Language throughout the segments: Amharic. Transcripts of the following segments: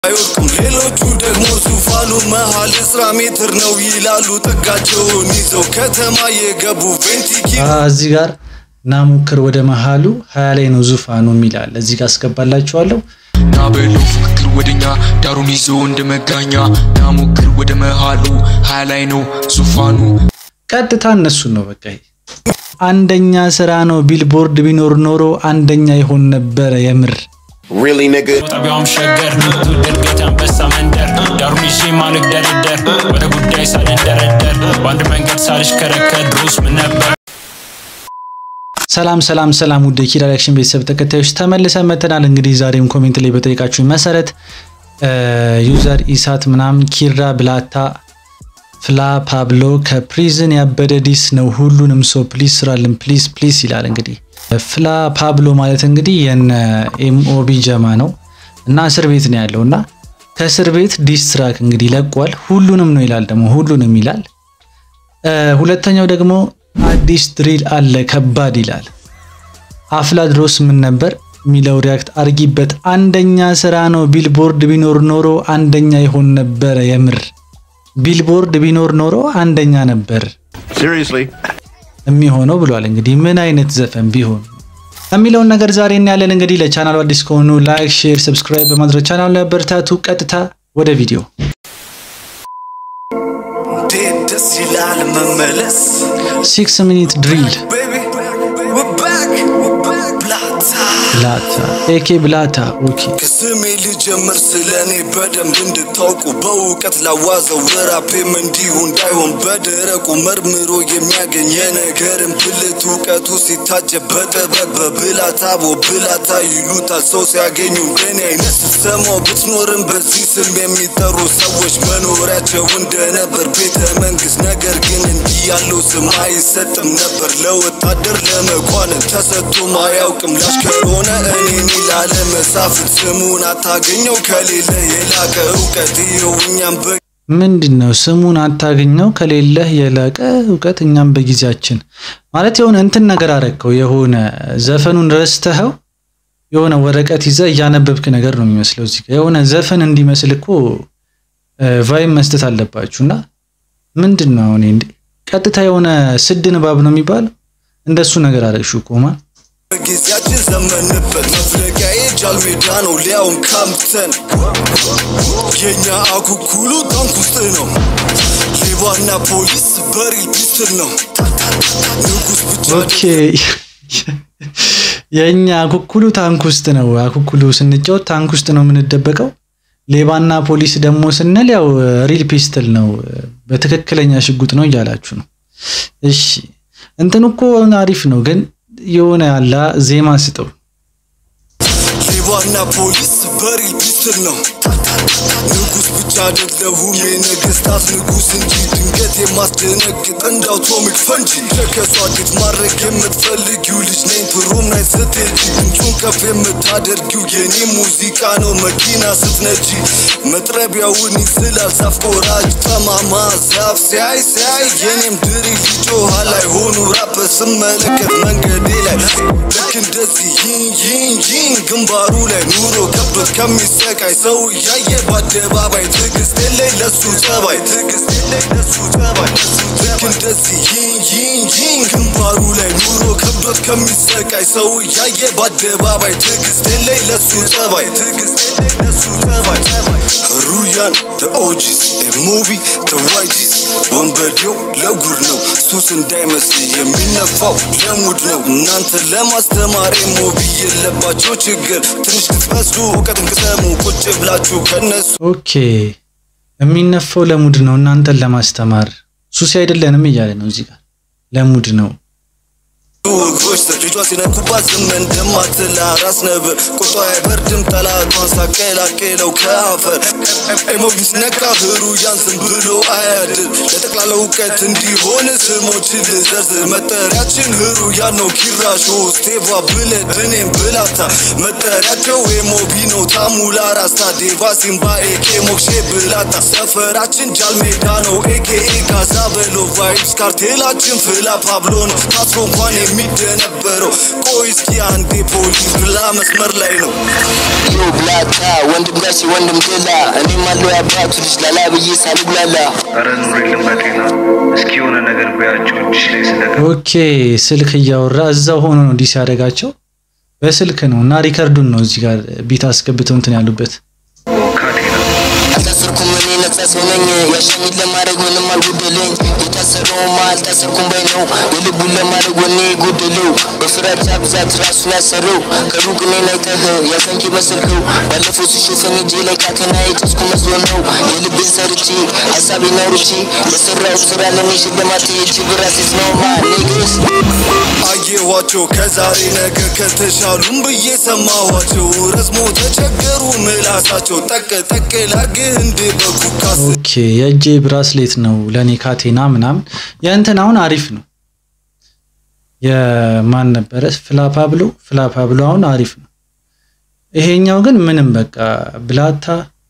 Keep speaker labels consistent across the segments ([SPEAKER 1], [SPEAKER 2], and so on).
[SPEAKER 1] አይወቅም ሌሎቹ ደግሞ ሱፋኑ መሃል 10 ሜትር ነው ይላሉ ጥጋቸውን ይዘው ከተማ የገቡ ቬንቲኪ
[SPEAKER 2] እዚህ ጋር ናሙክር ወደ መሃሉ 20 ላይ ነው ዙፋኑ ሚላል እዚህ ጋር አስገባላችኋለሁ
[SPEAKER 3] ናበሉ ፍክር ወደኛ ዳሩን ይዞ እንደመጋኛ ናሙክር ወደ መሃሉ 20 ላይ ነው ዙፋኑ
[SPEAKER 2] ቀጥታ እነሱ ነው በቃ አንደኛ ስራ ነው ቢልቦርድ ቢኖር ኖሮ አንደኛ ይሆን ነበር የምር
[SPEAKER 4] Really nigga
[SPEAKER 5] طبيعهم شجر تلقيتهم بس امندر داروني شي مالك دردر ولا قداي سالن دردر واند منقد سالش كركد روس من نبر
[SPEAKER 2] ሰላም ውድ ኪራ ሪአክሽን ቤተሰብ ተከታዮች ተመልሰን መተናል እንግዲህ ዛሬም ኮሜንት ላይ በጠይቃችሁ መሰረት ዩዘር ኢሳት ምናምን ኪራ ብላታ ፍላ ፓብሎ ከፕሪዝን ያበደ ዲስ ነው ሁሉንም ሶ ፕሊስ ስራልን ፕሊስ ይላል እንግዲህ ፍላ ፓብሎ ማለት እንግዲህ የነ ኤምኦቢ ጀማ ነው እና እስር ቤት ነው ያለውና ከእስር ቤት ዲስትራክ እንግዲህ ለቋል ሁሉንም ነው ይላል ደግሞ ሁሉንም ይላል ሁለተኛው ደግሞ አዲስ ድሪል አለ ከባድ ይላል አፍላ ድሮስ ምን ነበር ሚለው ሪአክት አርጊበት አንደኛ ስራ ነው ቢልቦርድ ቢኖር ኖሮ አንደኛ ይሆን ነበር የምር ቢልቦርድ ቢኖር ኖሮ አንደኛ ነበር
[SPEAKER 4] seriously
[SPEAKER 2] የሚሆነው ብሏል እንግዲህ ምን አይነት ዘፈን ቢሆን የሚለው ነገር ዛሬ እናያለን እንግዲህ ለቻናሉ አዲስ ከሆኑ ላይክ ሼር ሰብስክራይብ በማድረግ ቻናሉን ያበርታቱ ቀጥታ ወደ ቪዲዮ
[SPEAKER 1] ደስ ይላል መመለስ
[SPEAKER 2] 6 minute drill ብላታ ኤኬ ብላታ ኦኬ
[SPEAKER 1] ከስሜ ልጀምር ስለኔ በደንብ እንድታውቁ በእውቀት ላዋዘው ራፔም እንዲሁ እንዳይሆን በደረቁ መርምሮ የሚያገኝ የነገርን ብልት እውቀቱ ሲታጀብ በጥበብ ብላታ ይሉታል ሰው ሲያገኙ እንደኔ አይነት ሰማው ብትኖርም በዚህ ስም የሚጠሩ ሰዎች መኖሪያቸው እንደነበር ቤተ መንግስት ነገር ግን እንዲህ ያለው ስም አይሰጥም ነበር ለወታደር ለመኳንን ተሰጥቶ ማያውቅም ላሽከሮነ እኔን ይላል መሳፍት ስሙን አታገኘው ከሌለ የላቀ እውቀት ይውኛም
[SPEAKER 2] ምንድነው ስሙን አታገኘው ከሌለ የላቀ እውቀት እኛም በጊዜያችን ማለት የሆነ እንትን ነገር አረከው የሆነ ዘፈኑን ረስተኸው የሆነ ወረቀት ይዘ ያነበብክ ነገር ነው የሚመስለው እዚህ ጋር የሆነ ዘፈን እንዲመስልኮ ቫይብ መስጠት አለባችሁና ምንድነው እኔ እንዴ ቀጥታ የሆነ ስድ ንባብ ነው የሚባለው እንደሱ ነገር አረግሹ ቆማ
[SPEAKER 1] ጊዜያችን ዘመንበት መፍለቂያዬ ጃልሜዳ ነው ሊያውም ካምፕተን የኛ አኩኩሉ ታንክ ውስጥ ነው ሌባና ፖሊስ በሪል ፒስትል ነው ንጉስ ብቻ
[SPEAKER 2] ኦኬ የኛ አኩኩሉ ታንክ ውስጥ ነው አኩኩሉ ስንጫወት ታንክ ውስጥ ነው የምንደበቀው ሌባና ፖሊስ ደግሞ ስንል ያው ሪል ፒስትል ነው በትክክለኛ ሽጉጥ ነው ይያላችሁ ነው እሺ እንተንኮ አሪፍ ነው ግን የሆነ ያላ ዜማ ስጠው
[SPEAKER 1] ሌባና ፖሊስ በሪል ፒስትል ነው ንጉስ ብቻ አይደለሁም የነገስታት ንጉስ እንጂ ድንገት የማስደነግጥ እንደ አቶሚክ ፈንጂ ለከሷት ማድረግ የምትፈልጊው ልጅ ነኝ ፕሮም ላይ ስትሄጂ ድምፁን ከፍ የምታደርጊው የኔ ሙዚቃ ነው መኪና ስትነጂ መጥረቢያውን ይስላል ዛፍ ቆራጭ ጠማማ ዛፍ ሲያይ የኔም ድሪል ይጮሃል ላይ ሆኑ ራፕ ስመለከት መንገዴ ላይ ልክ እንደዚህ ይን ግንባሩ ላይ ኑሮ ከብት ከሚሰቃይ ሰው ያየ በአደባባይ ትግስት የለኝ ለሱ ጸባይ ልክ እንደዚህ ይን ግንባሩ ላይ ኑሮ ከብት ከሚሰቃይ ሰው ያየ በአደባባይ ትግስት የለኝ ለሱ ጸባይ ሩያን the OGs a movie the YGs ወንበዴው ለጉር ነው ሱስ እንዳይመስል የሚነፋው ለሙድ ነው እናንተ ለማስተማር ሞቢ የለባቸው ችግር ትንሽ ክትመስሉ እውቀትን ቅሰሙ ቁጭ ብላችሁ ከነሱ
[SPEAKER 2] ኦኬ የሚነፋው ለሙድ ነው እናንተ ለማስተማር ሱስ አይደለንም ይያለ ነው እዚህ ጋር ለሙድ ነው
[SPEAKER 1] ጎሽ ተጅቷ ሲነኩባት ዘመን ደማትላ ራስ ነበር ቁጣ አይበርድም ጠላቷን ሳቀላቀለው ከአፈር ኤሞቢስ ነካ ህሩ ያንስን ብሎ አያድር ለጠቅላላ እውቀት እንዲሆን ስሞች ልዘርዝር መጠሪያችን ህሩ ያነው ኪራሾ ስቴቫ ብለድ እኔም ብላታ መጠሪያቸው ኤሞቢ ነው ታሙላ ራስታ ዴቫ ሲምባ ኤኬ ሞክሼ ብላታ ሰፈራችን ጃልሜዳ ነው ኤኬኤ ጋዛ በሎ ቫይብስ ካርቴላችን ፍላ ፓብሎ ነው ታስሮ እንኳን የሚደነበረው ቆይ እስኪ አንዴ ፖሊስ ብላ መስመር ላይ ነው
[SPEAKER 6] ዮ ብላታ ወንድም ጋሲ ወንድም ገላ እኔ ማለው ያባቱ ልጅ ላላብዬ ሳልጉላላ
[SPEAKER 7] አረኑሪልን በጤና እስኪ የሆነ ነገር በያቸው እጅሽ ላይ ስለቀ
[SPEAKER 2] ኦኬ ስልክ እያወራ እዛው ሆኖ ነው ዲስ ያደርጋቸው በስልክ ነውና ሪከርዱን ነው እዚህ ጋር ቢት አስገብተው እንትን ያሉበት
[SPEAKER 7] ካቴና
[SPEAKER 6] አልታሰርኩም እኔ ነጻ ሰው ነኝ ያሻኝን ለማድረግ ምንም አልጎደለኝ የታሰረው አልታሰርኩም ባይ ነው የልቡን ለማድረግ ወኔ ጎደለው በፍራቻ ብዛት ራሱን ያሰረው ከሩቅ እኔን አይተህ ያዘንክ መስልከው ባለፈው ሲሸፈኝ እጄ ላይ ካቴና የጨስኩ መስሎ ነው የልቤን ሰርቼ ሀሳቤን አውርቼ ለሰራሁት ስራ ለኔ ሽልማት የእጅ ብራሴት ነው ማኔግስ
[SPEAKER 1] አየኋቸው ከዛሬ ነገ ከተሻሉም ብዬ ሰማኋቸው ረዝሞ ተቸገሩ ምላሳቸው ጠቅ ጠቅ ላግህ እንደ በኩካስ
[SPEAKER 2] ኦኬ የእጄ ብራስሌት ነው ለኔ ካቴና ምናምን ያንተናውን አሪፍ ነው የማን ነበር ፍላፓብሎ አሁን አሪፍ ነው ይሄኛው ግን ምንም በቃ ብላታ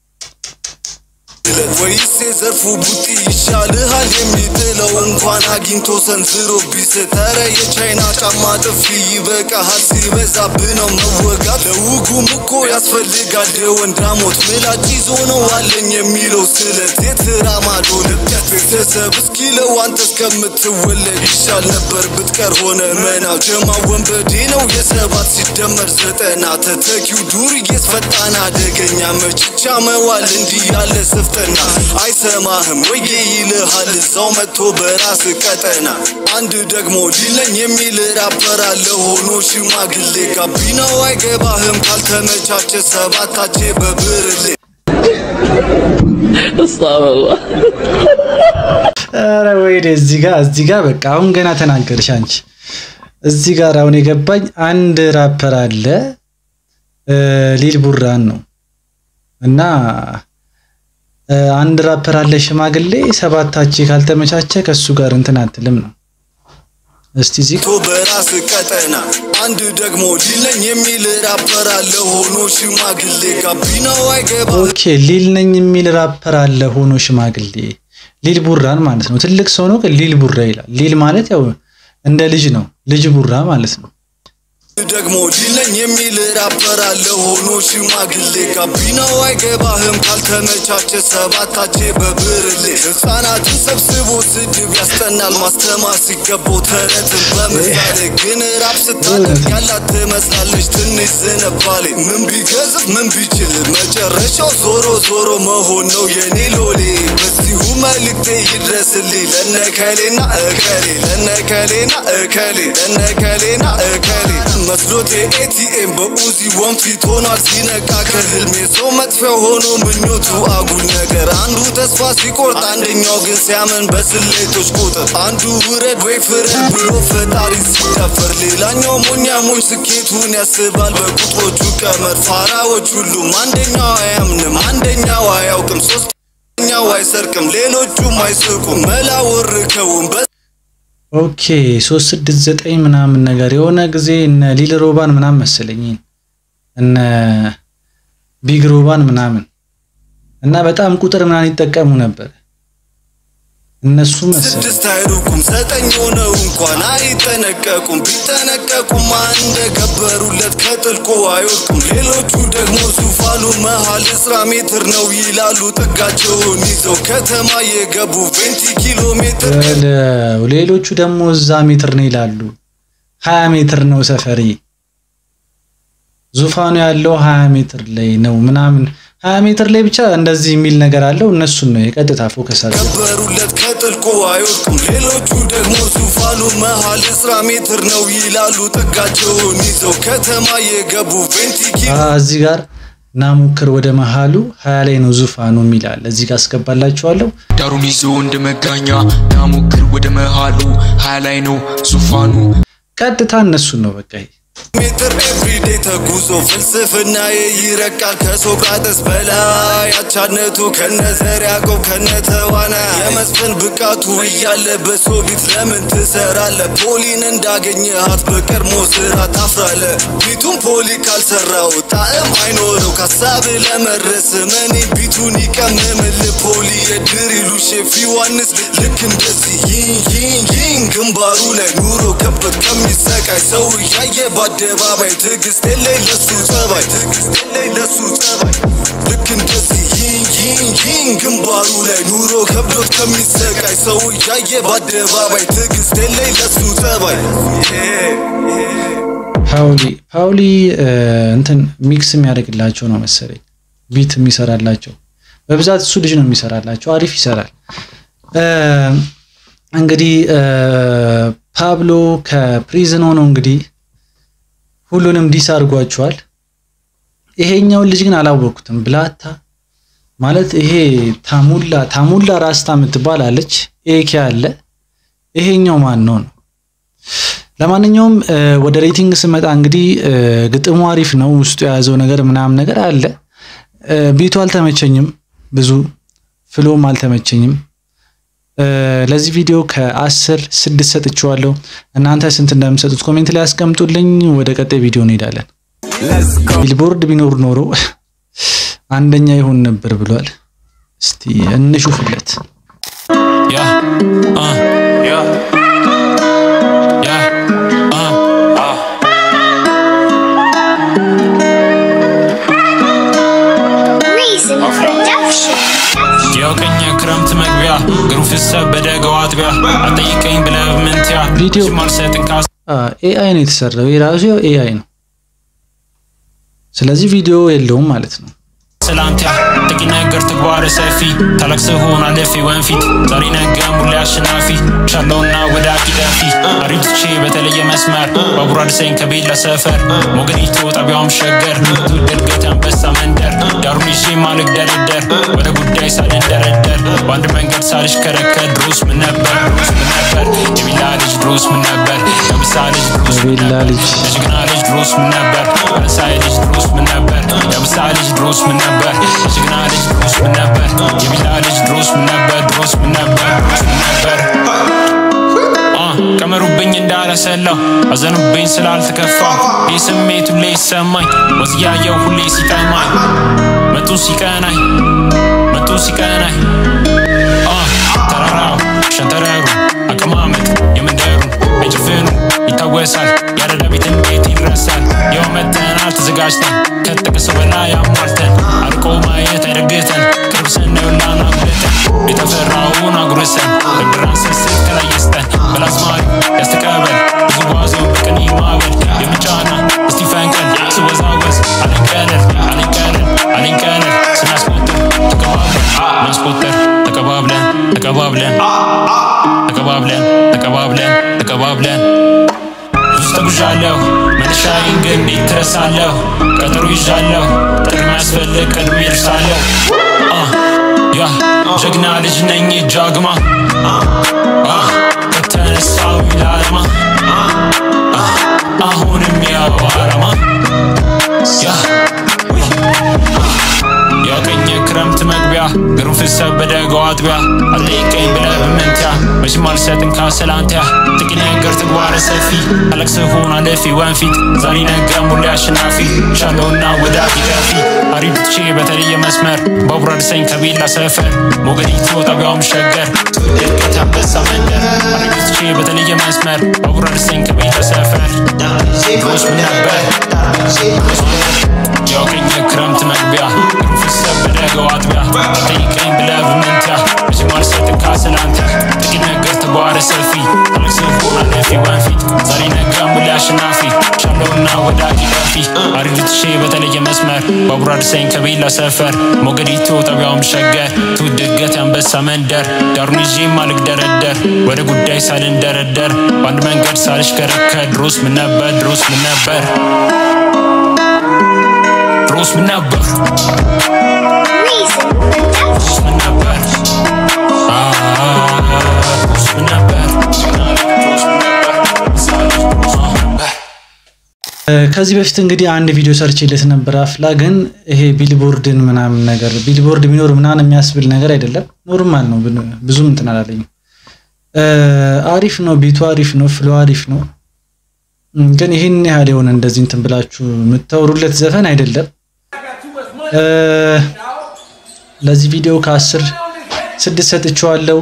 [SPEAKER 1] ወይስ ዘርፉ ቡጢ ይሻልሃል የሚጥለው እንኳን አግኝቶ ሰንዝሮ ቢስተረ የቻይና ጫማ ጥፊ ይበቃሃል ሲበዛብህ ነው መወጋት ለውጉም እኮ ያስፈልጋል ወንዳሞት ምላጭ ይዞ ነው አለኝ የሚለው ስለት የትራማዶ ልብት ቤተሰብ እስኪለው አንተ እስከምትወለድ ይሻል ነበር ብትቀር ሆነ መናው ጀማ ወንበዴ ነው የሰባት ሲደመር 9 ተተኪው ዱርዬስ ፈጣን አደገኛ መችቻ መዋል እንዲህ ያለ ስፍተና አይሰማህም ወይ ይልሃል እዛው መጥቶ በራስ ቀጠና አንድ ደግሞ ሊለኝ የሚል ራፐር አለ ሆኖ ሽማግሌ ጋቢናው አይገባህም ካልተመቻቸ ሰባታቼ በብርሌ
[SPEAKER 2] አረ ወይኔ እዚህ ጋር በቃ አሁን ገና ተናገርሽ አንቺ እዚህ ጋር አሁን የገባኝ አንድ ራፐር አለ ሊል ቡራን ነው እና አንድ ራፐር አለ ሽማግሌ ሰባታቼ ካልተመቻቸ ከሱ ጋር እንትን አትልም ነው እስቲ እዚህ
[SPEAKER 1] በራስ ቀጠና አንድ ደግሞ ሊለኝ የሚል ራፐር አለ ሆኖ ሽማግሌ ጋቢናው አይገባ
[SPEAKER 2] ኦኬ ሊልነኝ የሚል ራፐር አለ ሆኖ ሽማግሌ ሊል ቡራን ማለት ነው ትልቅ ሰው ነው ሊል ቡራ ይላል ሊል ማለት ያው እንደ ልጅ ነው ልጅ ቡራ ማለት ነው
[SPEAKER 1] ደግሞ ሊለኝ የሚል ራፐር አለ ሆኖ ሽማግሌ ጋቢናው አይገባህም ካልተመቻቸ ሰባታቼ በብርሌ ህፃናትን ሰብስቦ ስድብ ያስጠናል ማስተማር ሲገባው ተረትን በምሳሌ ግን ራፕ ስታደርግ ያላት ትመስላለች ትንሽ ዝንባሌ ምን ቢገዝፍ ምን ቢችል መጨረሻው ዞሮ ዞሮ መሆን ነው የኔ ሎሌ በዚሁ መልክቴ ይድረስልኝ ለነከሌና እከሌ ለነከሌና እከሌ ለነከሌና እከሌ መስሎቴ ኤቲኤም በኡዚ ወንፊት ሆኗል ሲነቃ ከህልሜ ሰው መጥፊያ ሆኖ ምኞቱ አጉል ነገር አንዱ ተስፋ ሲቆርጥ አንደኛው ግን ሲያመን በስሌቶች ቁጥር አንዱ ውረድ ወይ ፍረድ ብሎ ፈጣሪ ሲደፈር ሌላኛው ሞኝ ስኬቱን ያስባል በቁጥሮቹ ቀመር ፋራዎች ሁሉም አንደኛው አያምንም አንደኛው አያውቅም ሶስተኛው አይሰርቅም ሌሎቹም አይስቁም መላወርከውም
[SPEAKER 2] ኦኬ 369 ምናምን ነገር የሆነ ጊዜ እነ ሊል ሮባን ምናምን መሰለኝ እነ ቢግ ሮባን ምናምን እና በጣም ቁጥር ምናምን ይጠቀሙ ነበር እነሱ መሰለኝ
[SPEAKER 1] 6 አይሩቁም 9 ሆነው እንኳን አይጠነቀቁም ቢጠነቀቁም እንደገበሩለት ከጥልቁ አይወድቁም ሌሎቹ ደግሞ ዙፋኑ መሃል 10 ሜትር ነው ይላሉ ጥጋቸውን ይዘው ከተማ የገቡ 20 ኪሎ ሜትር
[SPEAKER 2] ሌሎቹ ደግሞ እዛ ሜትር ነው ይላሉ 20 ሜትር ነው ሰፈሪ ዙፋኑ ያለው 20 ሜትር ላይ ነው ምናምን 20 ሜትር ላይ ብቻ እንደዚህ የሚል ነገር አለው እነሱን ነው የቀጥታ ፎከስ አድርገው
[SPEAKER 1] ገበሩለት ከጥልቁ አይወድቁም ሌሎቹ ደግሞ ዙፋኑ መሃል 10 ሜትር ነው ይላሉ ጥጋቸውን ይዘው ከተማ የገቡ 20 ኪሎ
[SPEAKER 2] እዚህ ጋር ናሙክር ወደ መሃሉ 20 ላይ ነው ዙፋኑ የሚላል እዚህ ጋር አስገባላችኋለሁ
[SPEAKER 3] ዳሩን ይዞ እንደመጋኛ ናሙክር ወደ መሃሉ 20 ላይ ነው ዙፋኑ
[SPEAKER 2] ቀጥታ እነሱን ነው በቃ
[SPEAKER 1] ሜትር ኤቭሪዴይ ተጉዞ ፍልስፍና ይረቃል ከሶቅራጥስ በላይ አቻነቱ ከነዘር ያዕቆብ ከነተዋና የመስፈን ብቃቱ እያለ በሶቢት ለምን ትሰራለ ፖሊን እንዳገኘሃት በቀድሞ ስራ ታፍራለ ቢቱን ፖሊ ካልሰራው ጣዕም አይኖረው ካሳብ ለመድረስ መኔ ቢቱን ይቀምምል ፖሊ የድሪሉ ሼፍ ዮሐንስ ልክ እንደዚህ ይን ግንባሩ ላይ ኑሮ ከበት ከሚሰቃይ ሰው እያየ በአደባባይ ትዕግስት የለይ ለሱ ጸባይ ልክ እንደዚህ ይን ግንባሩ ላይ ኑሮ ከብዶት ከሚሰቃይ ሰው እያየ በአደባባይ ትዕግስት የለይ ለሱ ጸባይ
[SPEAKER 2] ፓውሊ እንትን ሚክስ የሚያደርግላቸው ነው መሰለኝ ቢት የሚሰራላቸው በብዛት እሱ ልጅ ነው የሚሰራላቸው አሪፍ ይሰራል እንግዲህ ፓብሎ ከፕሪዝን ሆኖ እንግዲህ ሁሉንም ዲስ አድርጓቸዋል ይሄኛው ልጅ ግን አላወቁትም ብላታ ማለት ይሄ ታሙላ ራስታ የምትባላለች ኤኬ አለ ይሄኛው ማን ነው ለማንኛውም ወደ ሬቲንግ ስመጣ እንግዲህ ግጥሙ አሪፍ ነው ውስጡ ያዘው ነገር ምናም ነገር አለ ቢቱ አልተመቸኝም ብዙ ፍሎም አልተመቸኝም ለዚህ ቪዲዮ ከ10 6 ሰጥቻለሁ እናንተ ስንት እንደምትሰጡት ኮሜንት ላይ አስቀምጡልኝ ወደ ቀጣይ ቪዲዮ እንሄዳለን ቢልቦርድ ቢኖር ኖሮ አንደኛ ይሆን ነበር ብሏል እስቲ እንሹፍለት
[SPEAKER 5] ያውቀኝ ክረምት መግቢያ ግሩፍስ በደጋው አጥቢያ አጠይቀኝ ብለህ ምንቲያ
[SPEAKER 2] ቪዲዮ
[SPEAKER 5] ማልሰጥን ካስ
[SPEAKER 2] ኤአይ ነው የተሰራው የራሱ ኤአይ ነው ስለዚህ ቪዲዮ የለውም ማለት ነው
[SPEAKER 5] ሰላምታ ጥቂት ነገር ተግባር ሰፊ ታለቅስ ሆና ለፊ ወንፊት ዛሬ ነገ ሙሉ አሸናፊ ቻለውና ወዳቂ ዳፊ አሪፍቼ በተለየ መስመር ባቡር አድሰኝ ከቤላ ሰፈር ሞገኒቱ ጣቢያውም ሸገር ድርገት አንበሳ መንደር ዳሩን ይዤ ማልክ ደረደር ወደ ጉዳይ ሳልንደረደር በአንድ መንገድ ሳልሽ ከረከር ድሮስ ምን ነበር የቢላ ልጅ ድሮስ ምን ነበር የምሳ ልጅ ድሮስ ምን ነበር የጅግና ልጅ ድሮስ ምን ነበር የመሳይ ልጅ ድሮስ ምን ነበር የምሳ ልጅ ድሮስ ምን ነበር የጅግና ልጅ ድሮስ ምን ነበር የቢላ ልጅ ድሮስ ምን ነበር ቀመሩብኝ እንዳላሰላው አዘኑብኝ ስላልተከፋው የስሜቱ ላይ ሰማኝ ወዝያየው ሁሌ ሲጠማኝ መጡ ሲቀናኝ ተራራው ሸንተረሩ አቀማመጥ የመንደሩ አይጭፍኑ ይታወሳል ያረዳ ቤት እንዴት ይረሳል ያው መተናል ተዘጋጅተን ከተቀሰው በላይ አሟልተን አልቆ ማየት አይረግተን ቅርብ ስንውላ ናጉለተን የተፈራውን አጉርሰን እግራን ስስት ከላይ ይስጠን በላዝማሪ ያስተቀበል ብዙ ዋዘው በቀን ይማበል የምጫና እስቲ ፈንቀል ስወዛወዝ አልንቀለል ስናስቆጥር ተቀባብለን ተጉዣለሁ መነሻዬን ግን ይትረሳለሁ ቀጠሮ ይዣለሁ ጥሪ ማያስፈልግ ቀድሜ ይርሳለሁ ጀግና ልጅ ነኝ ጃግማ ከተነሳው ይላልማ አሁንም ያው አላማ ያውቀኝ ክረምት መግቢያ ግሩፍስ በደጋው አጥቢያ አጠይቀኝ ብለህ በምንቲያ መቼም አልሰጥን ካሰላንቲያ ጥቂት ነገር ተግባር ሰፊ ታለቅስ ሆና ለፊ ወንፊት ዛሬ ነገ ሙሉ አሸናፊ ቻለውና ወዳቂ ዳፊ አሪፍቼ በተለየ መስመር ባቡር አድሰኝ ከቤላ ሰፈር ሞገኒቱ ጣቢያውም ሸገር ድርገት አንበሳ መንደር አሪፍቼ በተለየ መስመር ባቡር አድሰኝ ከቤላ ሰፈር ድሮስ ምን ነበር ያውቀኝ ክረምት መግቢያ ግሩፍስ በደጋው አጥቢያ አጠይቀኝ ብለህ በምንቲያ መቼም አልሰጥን ካሰላንቲያ ጥቂት ነገር ተግባር ሰፊ ታለቅስ ሆና ለፊ ወንፊት ዛሬ ነገ ሙሉ አሸናፊ ቻለውና ወዳቂ ዳፊ አሪፍቼ በተለየ መስመር ባቡር አድሰኝ ከቤላ ሰፈር ሞገኒቱ ጣቢያውም ሸገር ትውድገት አንበሳ መንደር ዳሩን ይዤ ማልክ ደረደር ወደ ጉዳይ ሳልንደረደር በአንድ መንገድ ሳልሽከረከር ድሮስ ምን ነበር ድሮስ ምን ነበር
[SPEAKER 2] ከዚህ በፊት እንግዲህ አንድ ቪዲዮ ሰርችለት ነበር አፍላ ግን ይሄ ቢልቦርድን ምናምን ነገር ቢልቦርድ ቢኖር ምናምን የሚያስብል ነገር አይደለም ኖርማል ነው ብዙም እንትን አላለኝም አሪፍ ነው ቢቱ አሪፍ ነው ፍሎ አሪፍ ነው ግን ይሄን ያህል የሆነ እንደዚህ እንትን ብላችሁ የምታወሩለት ዘፈን አይደለም ለዚህ ቪዲዮ ከ10 6 ሰጥቻለሁ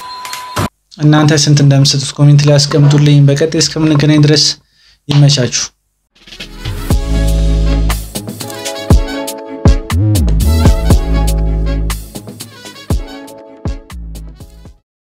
[SPEAKER 2] እናንተ ስንት እንደምትሰጡት ኮሜንት ላይ አስቀምጡልኝ በቀጣይ እስከምንገናኝ ድረስ ይመቻችሁ